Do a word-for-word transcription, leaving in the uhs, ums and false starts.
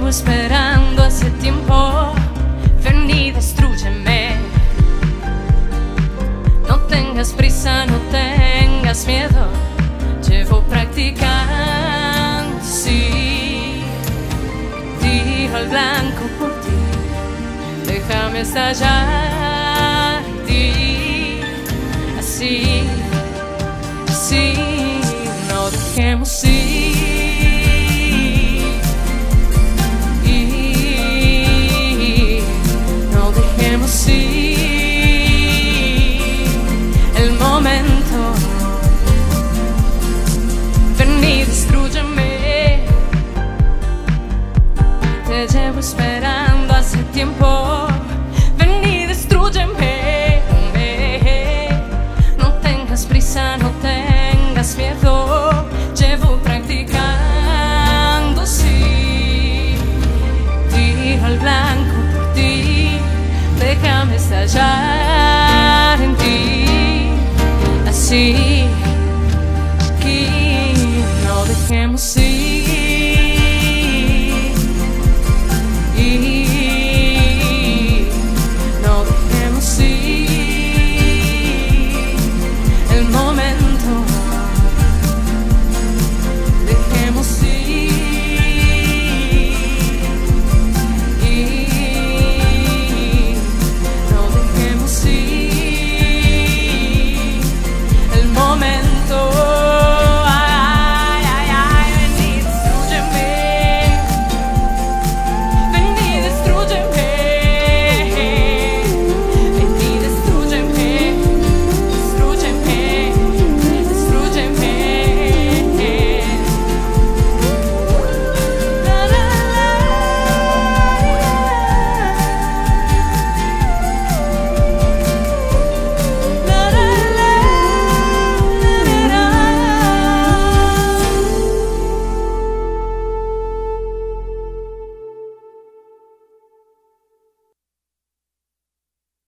llevo esperando hace tiempo. Ven y destrúyeme. No tengas prisa, no tengas miedo. Llevo practicando, sí. Tiro al blanco por ti. Déjame estallar en ti. Así, así, no dejemos ir. Sí, el momento. Ven y destrúyeme. Te llevo esperando hace tiempo. Ven y destrúyeme. No tengas prisa, no tengas miedo. Llevo practicando, sí. Tiro al blanco por ti. Déjame estallar en ti, así.